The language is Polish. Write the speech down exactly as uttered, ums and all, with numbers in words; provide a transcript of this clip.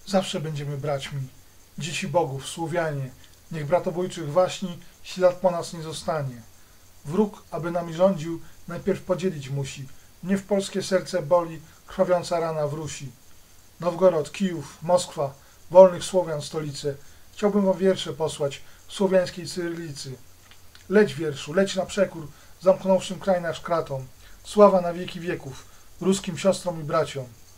Zawsze będziemy braćmi, dzieci bogów, Słowianie. Niech bratobójczych waśni ślad po nas nie zostanie. Wróg, aby nami rządził, najpierw podzielić musi. Mnie w polskie serce boli krwawiąca rana w Rusi. Nowgorod, Kijów, Moskwa, wolnych Słowian stolice. Chciałbym wam wiersze posłać w słowiańskiej cyrylicy. Leć wierszu, leć na przekór, zamknąwszym kraj nasz kratom. Sława na wieki wieków, ruskim siostrom i braciom.